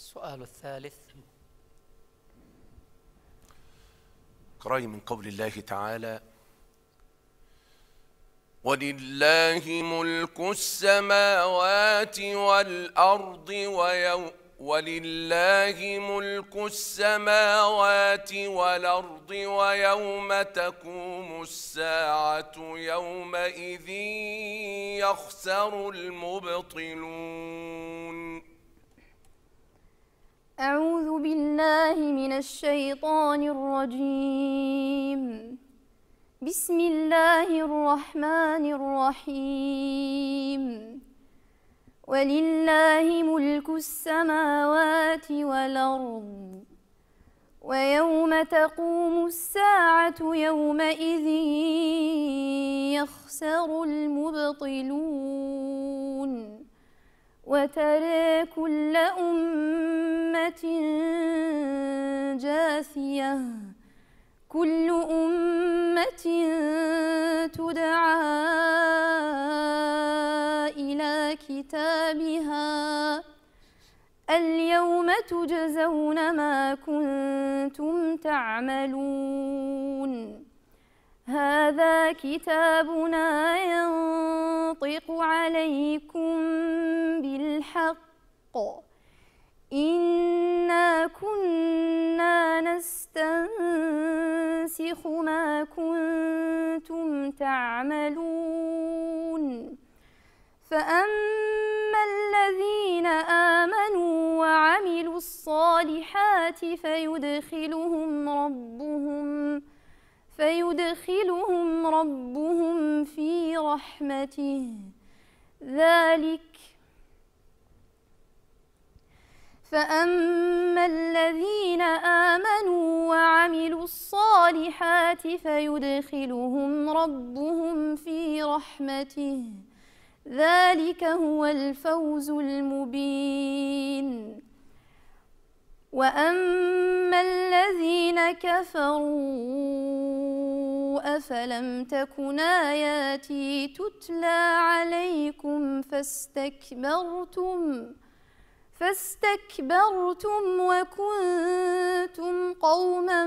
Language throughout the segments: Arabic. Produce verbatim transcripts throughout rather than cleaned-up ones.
السؤال الثالث. قرأي من قول الله تعالى: ولله ملك السماوات والأرض ويوم ولله ملك السماوات والأرض ويوم تقوم الساعة يومئذ يخسر المبطلون. أعوذ بالله من الشيطان الرجيم. بسم الله الرحمن الرحيم. ولله ملك السماوات والأرض ويوم تقوم الساعة يومئذ يخسر المبطلون. وترى كل أمة جاثية كل أمة تدعى إلى كتابها اليوم تجزون ما كنتم تعملون. هذا كتابنا ينطق عليكم بالحق إنا كنا نستنسخ ما كنتم تعملون. فأما الذين آمنوا وعملوا الصالحات فيدخلهم ربهم فيدخلهم ربهم في رحمته ذلك فأما الذين آمنوا وعملوا الصالحات فيدخلهم ربهم في رحمته ذلك هو الفوز المبين. وأما الذين كفروا أفلم تكن آياتي تتلى عليكم فاستكبرتم فاستكبرتم وكنتم قوما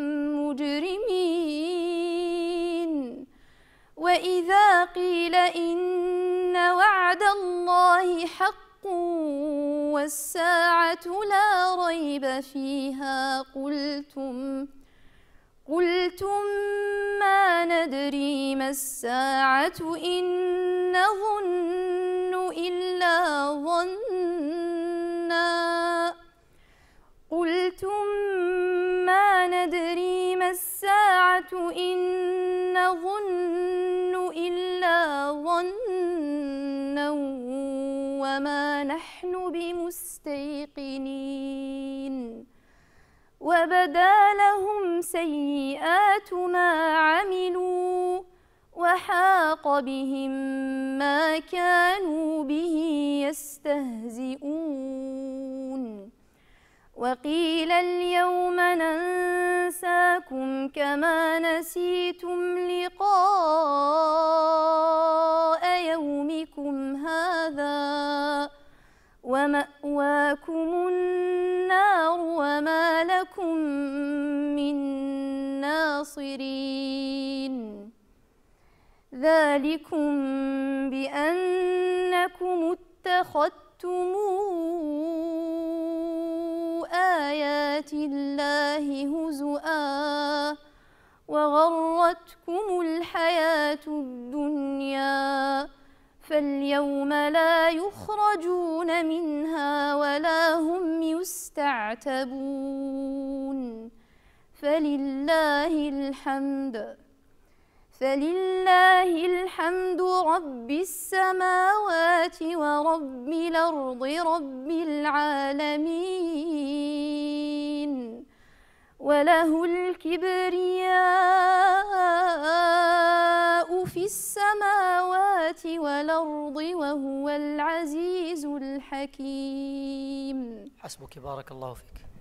مجرمين. وإذا قيل إن وعد الله حق والساعة لا ريب فيها قلتم قلتم ما ندري ما الساعة إن نظن إلا ظنا قلتم ما ندري ما الساعة إن نظن إلا ظنا وما نحن بمستيقنين. وبدا لهم سيئات ما عملوا وحاق بهم ما كانوا به يستهزئون. وقيل اليوم ننساكم كما نسيتم لقاء يومكم هذا ومأواكم النار وما لكم من ناصرين. ذلكم بأنكم اتخذتم آيات الله هزؤا وغرتكم الحياة الدنيا فاليوم لا يخرجون منها ولا هم يستعتبون. فلله الحمد فلله الحمد رب السماوات ورب الأرض رب العالمين. وله الكبرياء في السماوات والأرض وهو العزيز الحكيم. حسبك، بارك الله فيك.